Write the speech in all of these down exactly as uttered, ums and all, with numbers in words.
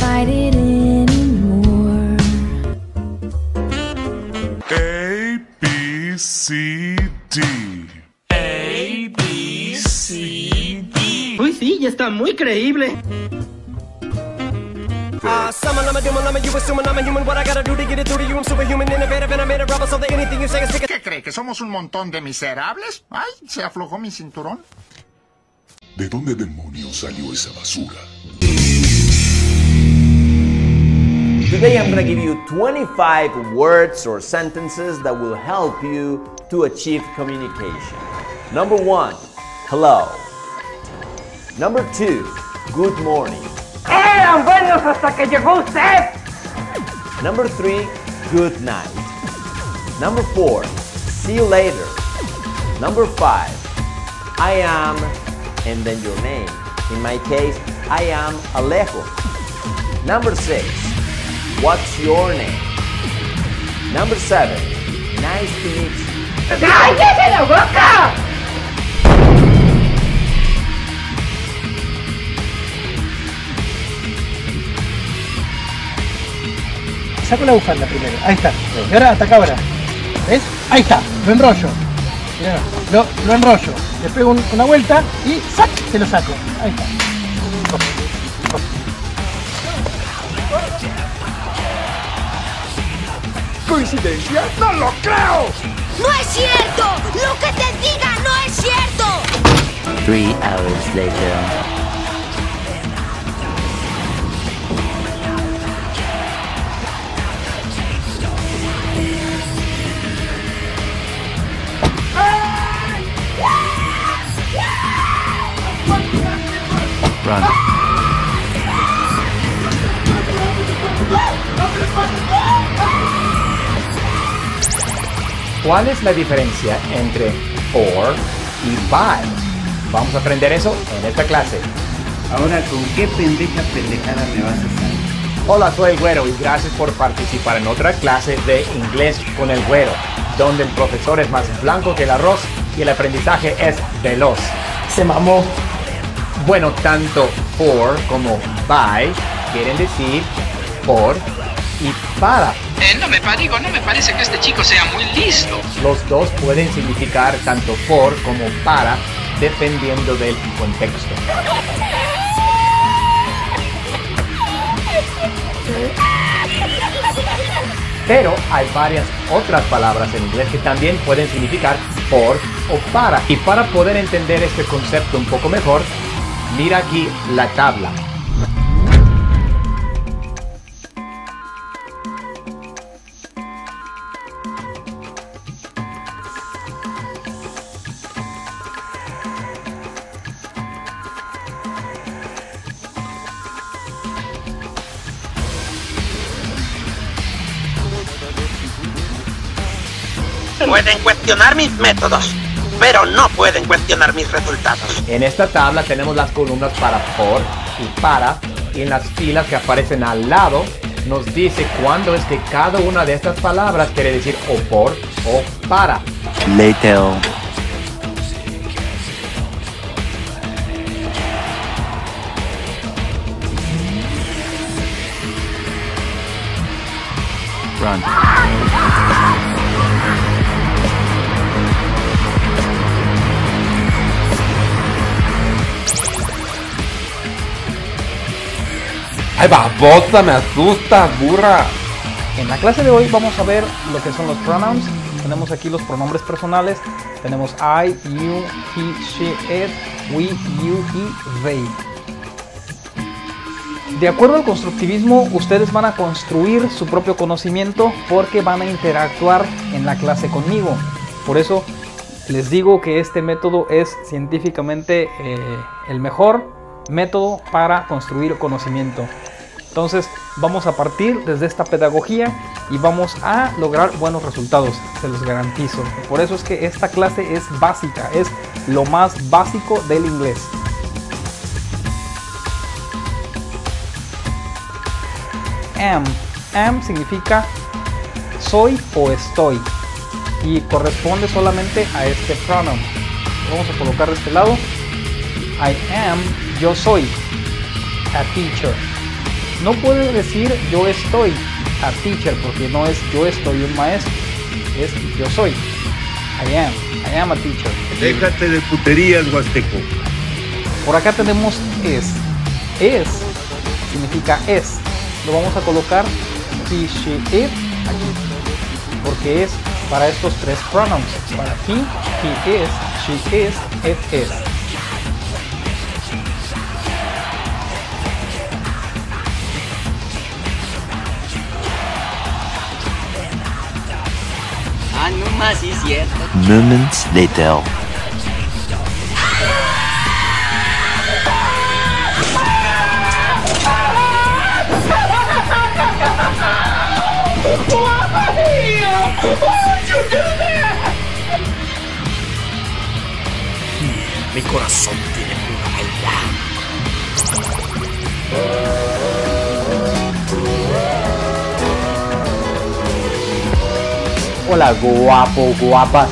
fight it anymore. A, B, C, D. A, B, C, D. Uy, sí, ya está muy creíble. ¿Qué cree? ¿Que somos un montón de miserables? Ay, se aflojó mi cinturón. ¿De dónde demonios salió esa basura? Today I'm going to give you twenty-five words or sentences that will help you to achieve communication. Number one, hello. Number two, good morning. ¡Eran buenos hasta que llegó usted! Number three, good night. Number four, see you later. Number five, I am, and then your name. In my case, I am Alejo. Number six, what's your name? Number seven, nice to meet you. ¡Cállese la boca! Saco la bufanda primero, ahí está. Y ahora ataca ahora. ¿Ves? Ahí está, lo enrollo. Mirá, lo, lo enrollo. Le pego un, una vuelta y ¡sac! Se lo saco. Ahí está. ¿Coincidencia? ¡No lo creo! ¡No es cierto! ¡Lo que te diga no es cierto! Three hours later. Run. ¿Cuál es la diferencia entre for y by? Vamos a aprender eso en esta clase. Ahora, ¿con qué pendeja pendejada me vas a hacer? Hola, soy el Güero y gracias por participar en otra clase de inglés con el Güero, donde el profesor es más blanco que el arroz y el aprendizaje es veloz. Se mamó. Bueno, tanto for como by quieren decir por y para. Eh, no me digo, no me parece que este chico sea muy listo. Los dos pueden significar tanto for como para, dependiendo del contexto. Pero hay varias otras palabras en inglés que también pueden significar por o para. Y para poder entender este concepto un poco mejor, mira aquí la tabla. Pueden cuestionar mis métodos, pero no pueden cuestionar mis resultados. En esta tabla tenemos las columnas para por y para, y en las filas que aparecen al lado nos dice cuándo es que cada una de estas palabras quiere decir o por o para. Later. Run. ¡Ay, babosa! ¡Me asusta, burra! En la clase de hoy vamos a ver lo que son los pronouns. Tenemos aquí los pronombres personales. Tenemos I, you, he, she, it, we, you y they. De acuerdo al constructivismo, ustedes van a construir su propio conocimiento porque van a interactuar en la clase conmigo. Por eso les digo que este método es científicamente eh, el mejor método para construir conocimiento. Entonces vamos a partir desde esta pedagogía y vamos a lograr buenos resultados, se los garantizo. Por eso es que esta clase es básica, es lo más básico del inglés. Am, am significa soy o estoy y corresponde solamente a este pronoun. Vamos a colocar de este lado. I am, yo soy a teacher. No puede decir yo estoy a teacher porque no es yo estoy un maestro, es yo soy. I am, I am a teacher. Déjate de puterías, huasteco. Por acá tenemos es. Es significa es. Lo vamos a colocar he, she, it aquí. Porque es para estos tres pronouns. Para he, he is, she is, it is. Ah, no más, sí es cierto. Moments later. Mi corazón tiene pluralidad. Hola, guapo, guapa.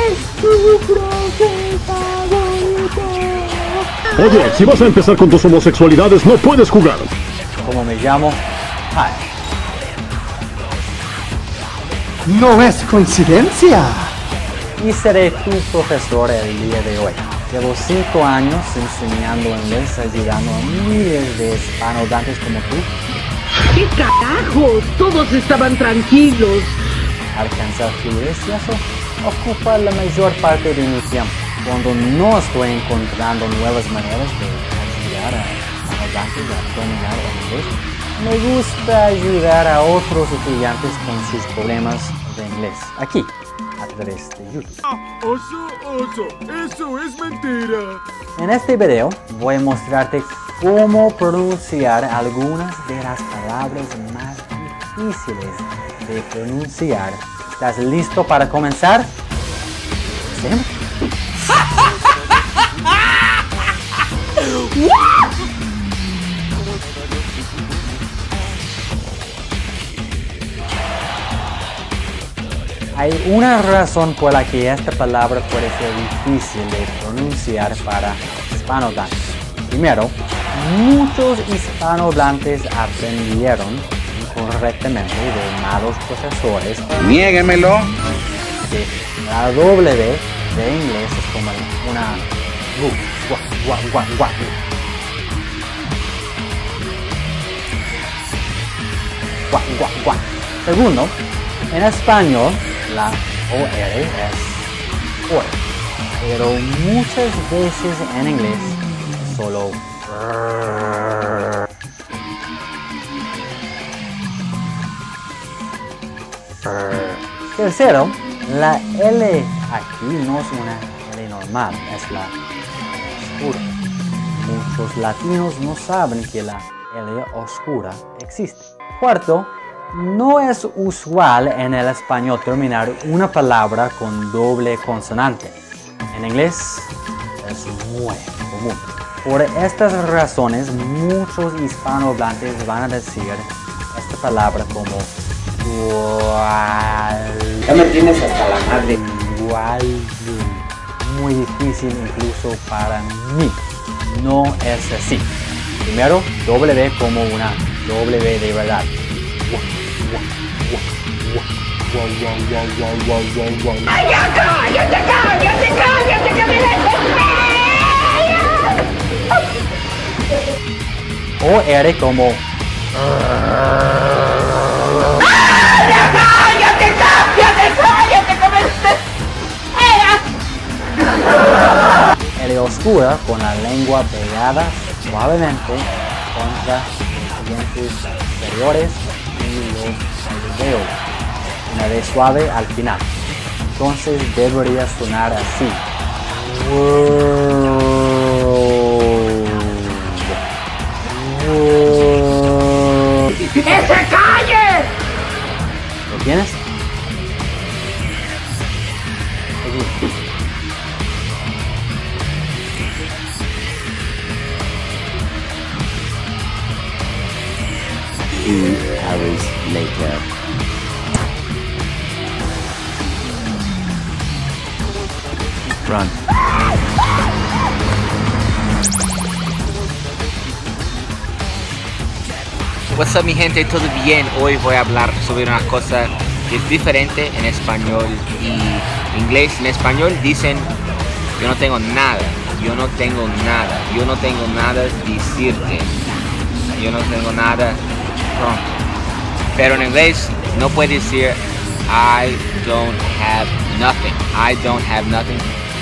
Oye, si vas a empezar con tus homosexualidades, no puedes jugar. ¿Cómo me llamo? Hi. No es coincidencia. Y seré tu profesor el día de hoy. Llevo cinco años enseñando inglés, ayudando a miles de hispanohablantes como tú. ¡Qué carajos! Todos estaban tranquilos. Alcanzar fluidez y eso ocupa la mayor parte de mi tiempo. Cuando no estoy encontrando nuevas maneras de ayudar a hispanohablantes a dominar el inglés, me gusta ayudar a otros estudiantes con sus problemas de inglés. Aquí, a través de YouTube. Oso, oso, eso es mentira. En este video voy a mostrarte cómo pronunciar algunas de las palabras más difíciles de pronunciar. ¿Estás listo para comenzar? ¿Sí? Hay una razón por la que esta palabra puede ser difícil de pronunciar para hispanohablantes. Primero, muchos hispanohablantes aprendieron incorrectamente de malos profesores. Niéguemelo. Que la W de inglés es como una gu, gua, gua, gua, gua. Gua, gua, gua. Segundo, en español la O R es or, pero muchas veces en inglés es solo r. Tercero, la L aquí no es una L normal, es la oscura. Muchos latinos no saben que la L oscura existe. Cuarto, no es usual en el español terminar una palabra con doble consonante. En inglés es muy común. Por estas razones, muchos hispanohablantes van a decir esta palabra como igual. Ya me tienes hasta la madre. Igual. Muy difícil incluso para mí. No es así. Primero, W como una W de verdad. ¡Ay, ya cállate, cállate, cállate, que me desespero! O R como ¡Ay, ya cállate, cállate, cállate, que me desespera! L oscura con la lengua pegada suavemente contra los dientes superiores y los alveolos. Una vez suave al final. Entonces debería sonar así. ¡Que se calle! ¿Lo tienes? Two hours later. Run. What's up mi gente, todo bien. Hoy voy a hablar sobre una cosa que es diferente en español y inglés. En español dicen yo no tengo nada, yo no tengo nada, yo no tengo nada decirte, yo no tengo nada pronto. Pero en inglés no puede decir I don't have nothing, I don't have nothing.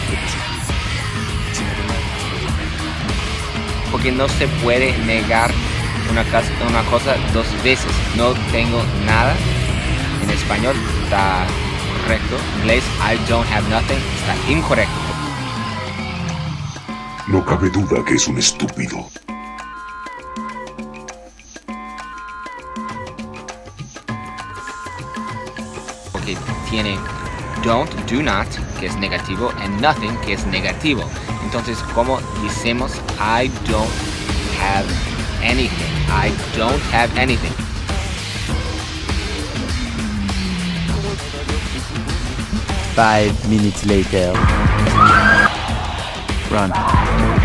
Porque no se puede negar una cosa, una cosa dos veces. No tengo nada. En español está correcto. En inglés, I don't have nothing, está incorrecto. No cabe duda que es un estúpido. Porque tiene don't, do not, que es negativo, and nothing, que es negativo. Entonces, ¿cómo decimos I don't have anything? I don't have anything. Five minutes later. Run.